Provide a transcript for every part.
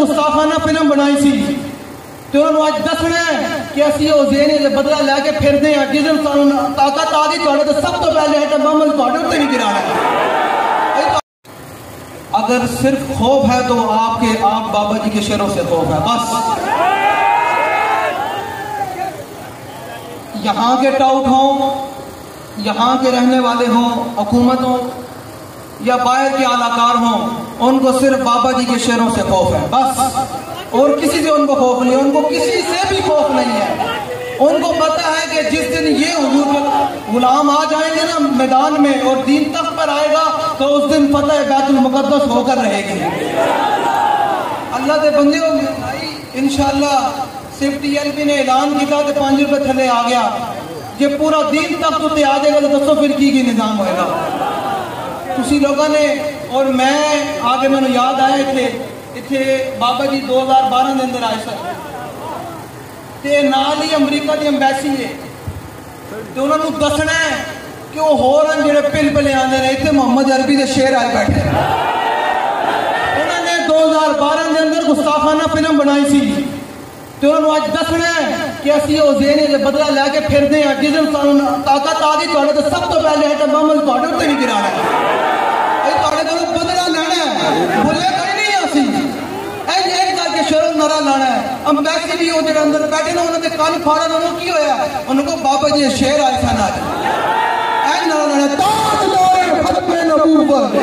गुस्ताखाना film बनाई सी तो उन्होंने आज दसना है कि असं उजेन बदला लैके फिरते हैं जिस दिन ताकत आ गई तो सब तो पहले अमल थोड़े भी गिराना है। अगर सिर्फ खौफ है तो आप बाबा जी के शेरों से खौफ है बस। यहाँ के टाउट हों, यहाँ के रहने वाले हों, हुकूमत हो या बाहर के आलाकार हों, उनको सिर्फ बाबा जी के शेरों से खौफ है बस। और किसी से उनको खौफ नहीं, उनको किसी से भी खौफ नहीं है। उनको पता है कि जिस दिन ये हुजूर के गुलाम आ जाएंगे ना मैदान में और दीन तख्त पर आएगा तो उस दिन फतह बैतुल मुक़द्दस होकर रहेगी। अल्लाह के बंदे इंशाअल्लाह सिर्फ TLB ने ऐलान किया कि 5 रुपए थले आ गया, ये पूरा दीन तख्त उत्ते आ जाएगा तो दसो फिर की निज़ाम होएगा। तुसी लोगों ने और मैं आगे मैंने याद आया इतने बाबा जी 2012 के अंदर आए सर ते नाल ही अमरीका की अंबैसी है तो उन्होंने दसना है कि वो होर जो पिल आते हैं इतने मोहम्मद अरबी के शेर आए बैठे। उन्होंने 2012 के अंदर गुस्ताखाना फिल्म बनाई सी तो उन्होंने आज दसना है कि असं उजेन बदला लैके फिरते हैं जिस दिन ताकत आ गई तो सब तो पहले अमल थोड़े भी गिराना है, बदला लेना है। भुले कोई नहीं असी करके शेरों नारा लाना है। अंबैसी भी वो जो अंदर बैठे ना उन्होंने कान फाड़ा ना की होया उनको बाबा जी शेर आए सन आज नारा लाना ताजदार खत्मे नबूवत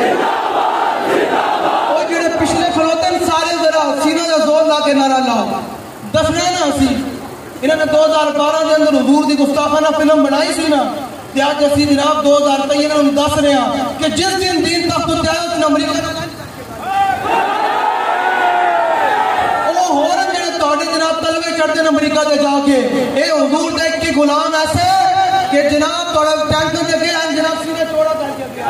वो जो पिछले खलोते सारे जरा सीना का जोर ला के नारा लाओ दसना है ना असी। इन्होंने 2012 के अंदर हुजूर की गुस्ताखाना फिल्म बनाई सी ना ते अज असी जनाब 2023 इन्होंने दस रहे हैं कि जिस दिन दीन तख्त उत्ते आया उस दिन अमरीका जनाब तलवे चढ़ते अमरीका से जाके ये हुजूर दे के गुलाम ऐसे कि जनाब थोड़ा टैंकर से गया जनाब सीने चौड़ा करके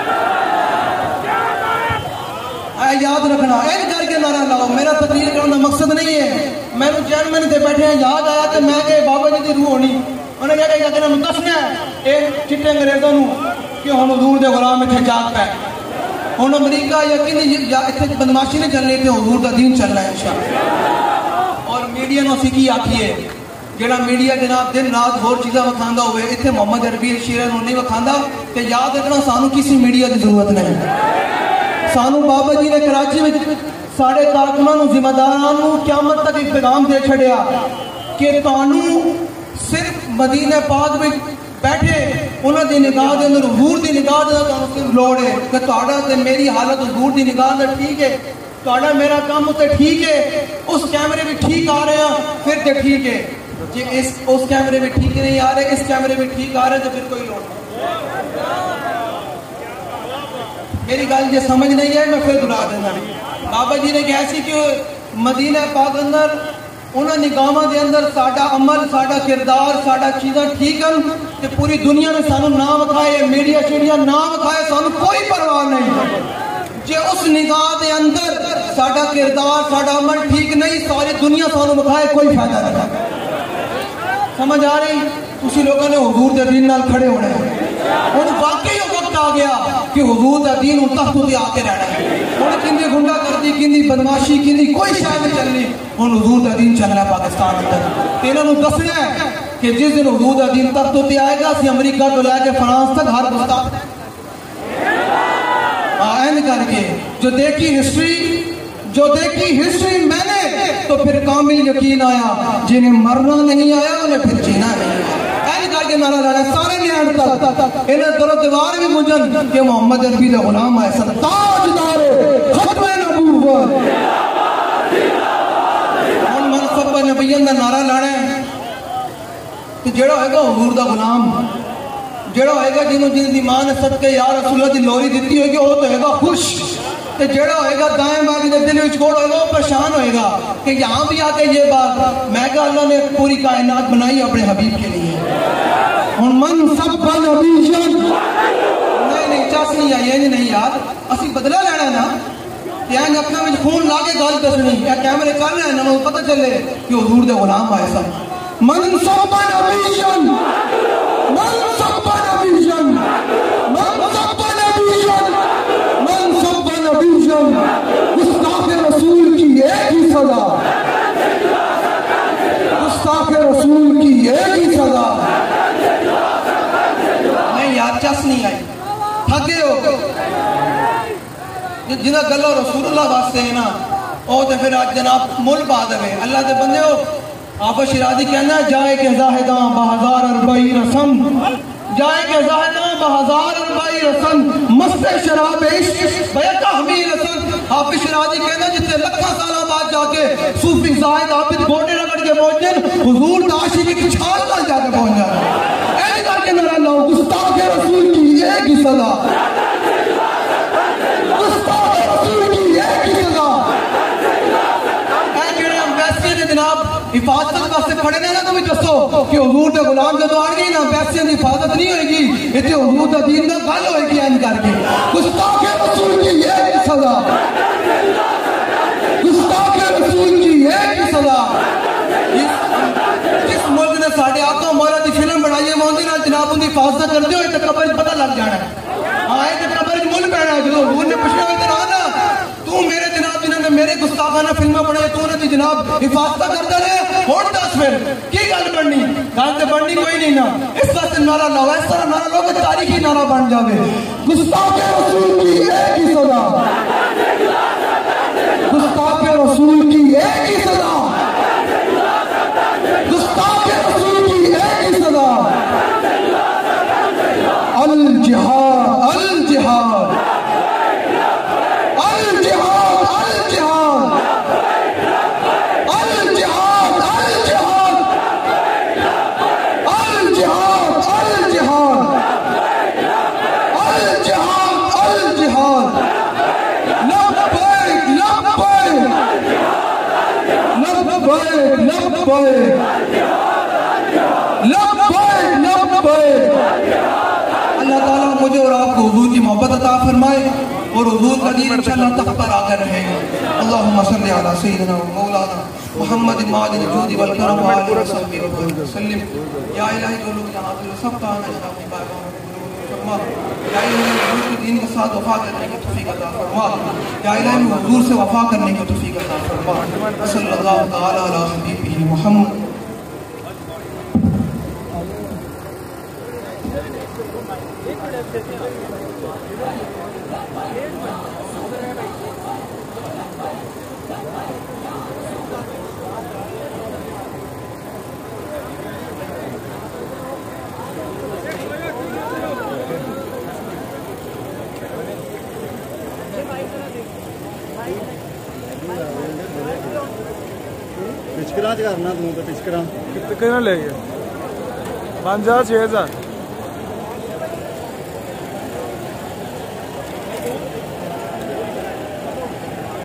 याद रखना इन करके नारा लाओ। मेरा तकरीर करने का मकसद नहीं है, मैंने चेयरमैन से बैठे हैं याद आया तो मैं कहे बाबा जी की रूह होनी उन्हें क्या दसना है चिट्टे अंग्रेजों कि हम हुजूर के गुलाम इतने जाग पै हम अमरीका यकीन इतने बदमाशी नहीं चलनी थे हुजूर का दीन चलना है इंशाअल्लाह। और मीडिया को असी की आखिए जेड़ा मीडिया जनाब दिन रात होर चीज़ा विखांदा हुए इतने मोहम्मद अरबी शेर नहीं विखांदा तो याद रखना सानू किसी मीडिया की जरूरत नहीं। सानू बाबा जी ने कराची में साढ़े कारकुनां जिम्मेदारां क़यामत तक एक पैगाम दे छड़िया कि तानू सिर्फ मदीने पाक में बैठे उन्होंने निगाह के अंदर हुजूर की निगाह सिर्फ लोड़ है कि तुहाडा ते मेरी हालत हुजूर की निगाह से ठीक है, तुहाडा मेरा काम तो ठीक है, उस कैमरे में ठीक आ रहे हैं फिर तो ठीक है, जे उस कैमरे में ठीक नहीं आ रहे इस कैमरे में ठीक आ रहे तो फिर कोई लोड़ नहीं। मेरी गल जो समझ नहीं है मैं फिर दोहरा देना। बाबा जी ने कहा सी कि मदीना पाक अंदर उन्होंने निगाहों के अंदर साडा अमल साडा किरदार साडा चीज़ा ठीक है तो पूरी दुनिया में सानू ना विखाए मीडिया शीडिया ना विखाए सानू कोई परवाह नहीं। जे उस निगाह के अंदर साडा किरदार साडा अमल ठीक नहीं सारी दुनिया सानू विखाए कोई फायदा नहीं। समझ आ रही? तुसी लोगों ने हुजूर के दीन नाल खड़े होना है। हुण वाकई वक्त आ गया कि हुजूर का दीन उन तख्त ते आके रहना है। हुण किंदी गुंडा करदी किंदी बदमाशी किंदी कोई शायद नहीं चलनी, हुण हुजूर का दीन चलना पाकिस्तान अंदर। इन्होंने दसना है कि जिस दिन हुजूर का दीन तख्त ते आएगा असीं अमरीका तो लैके फ्रांस तक हर गुस्ताख ऐन करके जो देखी हिस्ट्री मैंने तो फिर कामिल यकीन आया जिन्हें मरना नहीं आया उन्हें फिर जीना नहीं आया। ऐन करके नारा लाना सारे न्याण तक इन्हें दरो दीवार भी मुझन कि मोहम्मद अरबी का गुलाम है ताजदार खत्मे नबूवत हम मनसब नबीयन का नारा लाना है तो जेड़ा होएगा हुजूर का गुलाम जेड़ा होएगा जिन्होंने जिनकी मां ने सदके या रसूलुल्लाह की लोरी दी होगी वो तो होएगा खुश ते जेड़ा होएगा दाएं बाएं के दिल में कोड़ होएगा वो परेशान होएगा कि यहाँ भी आके ये बात मैं कहा अल्लाह ने पूरी कायनात बनाई अपने हबीब के लिए। हुण मन सब नहीं चस नहीं आई इंज नहीं यार असी बदला लेना ना यार अखा में खून ला के गल दसनी या कैमरे कर रहे ना पता चले कि हुजूर दे गुलाम आए सन। मन सब नबीशन मन सब नबीशन मन सब नबीशन मन सब नबीशन गुस्ताखे रसूल की एक जिन्हें गल्ला रसूलुल्लाह वास्ते है ना ओ तो फिर आज जनाब मुल पा देवे अल्लाह के बंदे हो। आप शिराजी कहना जाए के जाहिदा बहजार अरबाई रसम, जाए के जाहिदा बहजार अरबाई रसम, मस्ते शराब इश्क बयका हमी रसन। आप शिराजी कहना जितने लखा साल बाद जाके सूफी जाहिद आबिद गोडे रगड़ के पहुंचे हुजूर दाशी की छाल ना जाके पहुंच जाए। ऐसे करके नारा लाओ गुस्ताख रसूल की एक ही सदा, गुस्ताख रसूल की एक ही सदा। जनाब हिफाजत वास्ते खड़े ने ना तो भी दसो कि हुजूर के गुलाम जो आ गई ना पैसे की हिफाजत नहीं होगी, इतने हुजूर का दीन का गल होगी एंड करके। गुस्ताख रसूल की एक सजा, गुस्ताख रसूल की एक सजा। जिस मुल्क ने साढ़े आका हमारा की फिल्म बनाई है मोदी ना जनाब उनकी हिफाजत करते हो तो कबर पता लग जाना है। हाँ ये कबर मुल पैना जो हुजूर ने पूछा ना तू मेरे जनाब जिन्होंने मेरे गुस्ताखाना फिल्में बनाई तू उन्हें जनाब हिफाजत करता रहे होड़ दस फिर की गल बननी, गल तो बननी कोई नहीं ना। इस वास्ते नारा लाओ, इस तरह नारा लो कि तारीखी नारा बन जावे। गुस्ताख रसूल की एक ही सजा, गुस्ताख रसूल की एक ही सजा, गुस्ताख रसूल की एक ही सजा। अल जिहाद, अल जिहाद, अल्लाह ताला मुझे और आपको हुजूर की मोहब्बत अता फरमाए और हुजूर का दीन इंशाअल्लाह तख्त पर आकर रहेगा। अल्लाहुम्मा सल्ली अला सय्यिदिना व मौलाना मुहम्मद मादिन जूदी वल करम व आलिहि व सल्लिम। या इलाही जो लोग यहाँ पे सब का आना जनाब की बारगाह में फरमा। या इलाही हुजूर के दीन के साथ वफा करने की तौफीक अता फरमा। या इलाही हुजूर से वफा करने की तौफीक अता फरमा। सल्लल्लाहु तआला अला हबीबिही मुहम्मद। पिचकरा करना तू तो पिचकरा कितना ले गया 5000 6000